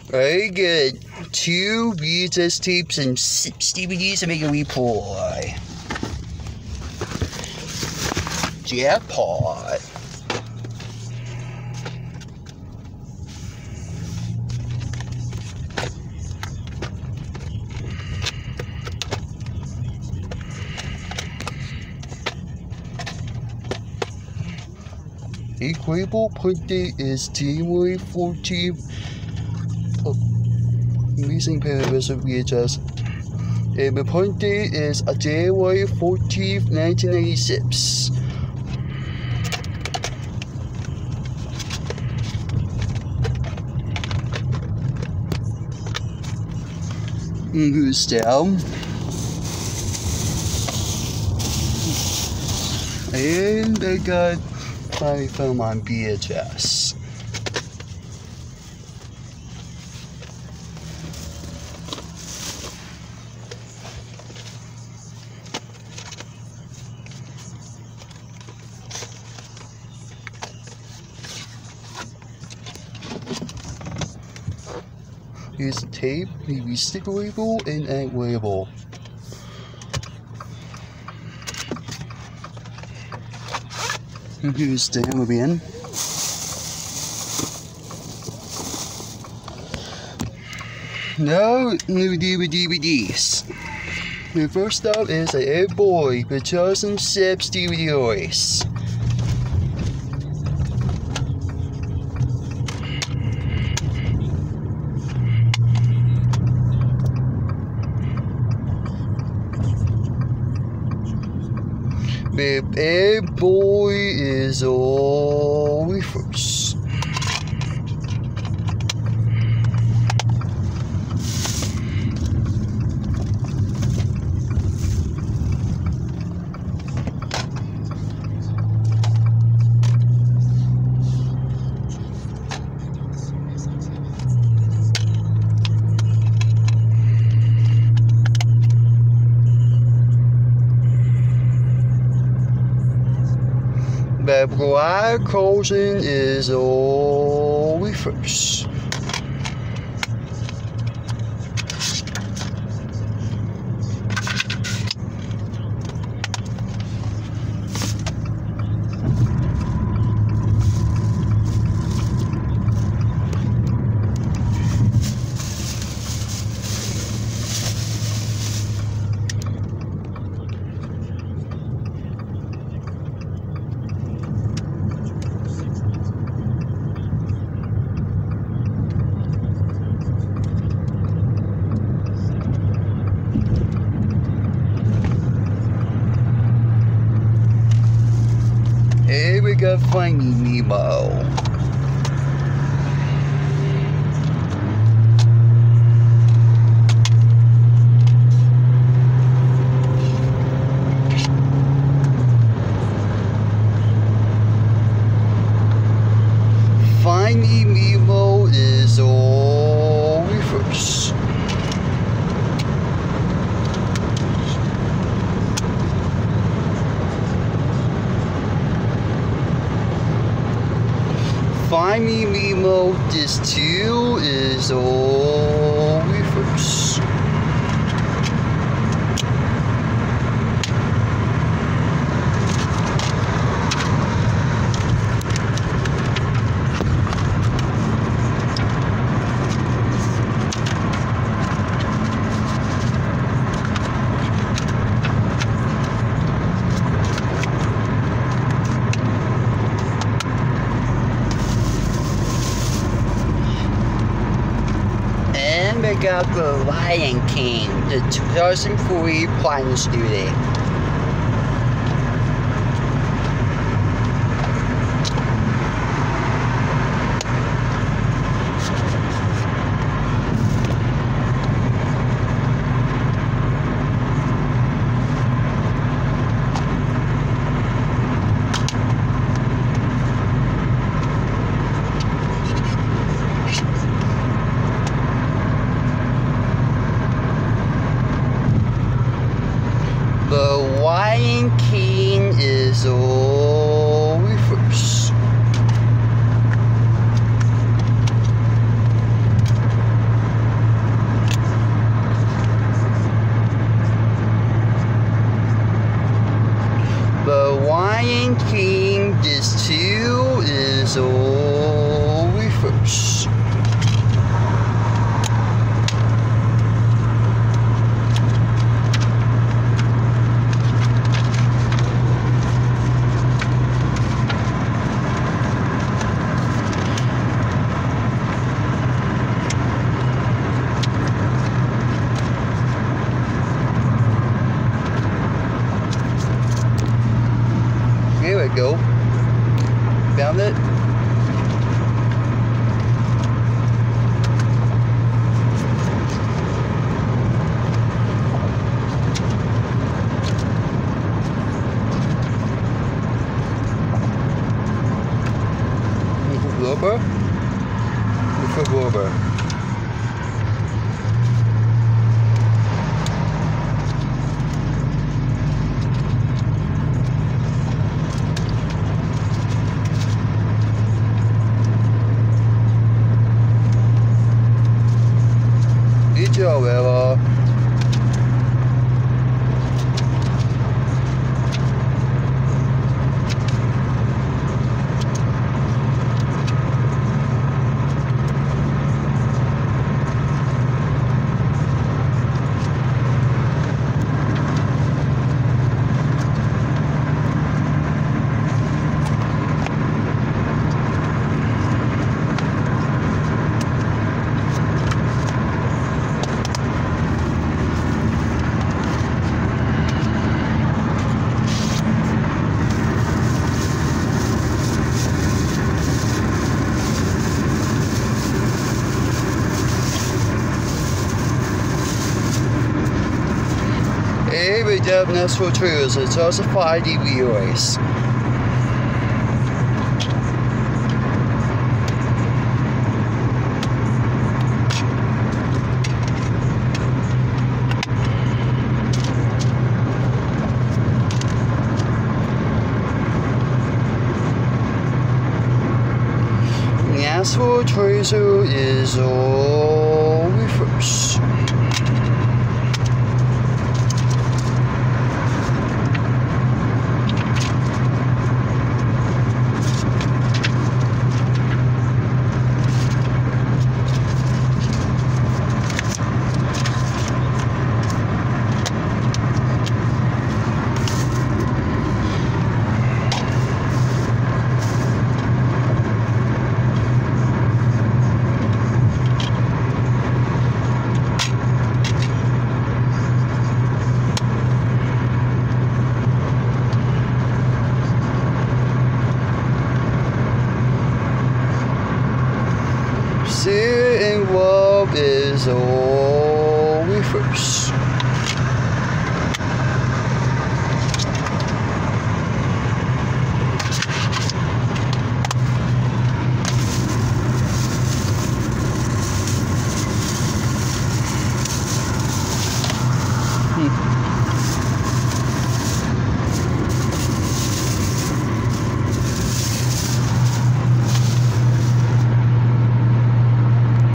I get 2 VHS tapes and 6 DVDs to make a reply. Jackpot. Equable print date is January 14th. Missing pairs of VHS. And the print date is January 14th, 1996. Who's down? And I got my film on VHS. Here's the tape, maybe sticker label and egg label. And here's the Hammerman. Now, new DVDs. The first up is a Air Boy with Justin Sips DVDs. The Air Boy is all reverse. The black caution is all reverse. Here we got Finding Nemo. Finding Nemo is all reverse. Finding Nemo, this too is all reverse. I got The Lion King, the 2003 Platinum Studio. The rubber. Whatever. Every dub natural trails, it's also 5D VHS. Natural tracer is all reverse. Steering wheel is all